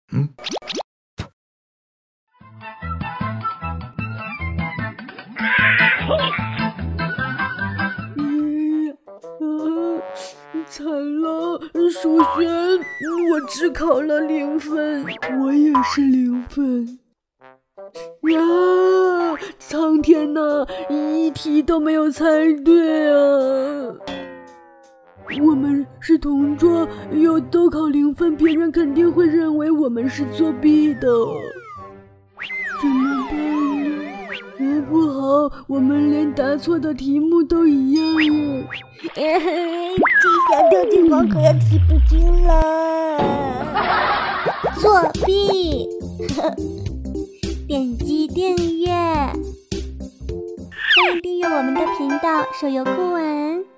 嗯。 惨了，数学我只考了0分，我也是0分。呀，苍天呐，一题都没有猜对啊！我们是同桌，又都考0分，别人肯定会认为我们是作弊的。怎么办呢？不好，我们连答错的题目都一样耶！ 这下掉进黄河要提不进了。作弊！点击订阅，欢迎订阅我们的频道，手游酷玩。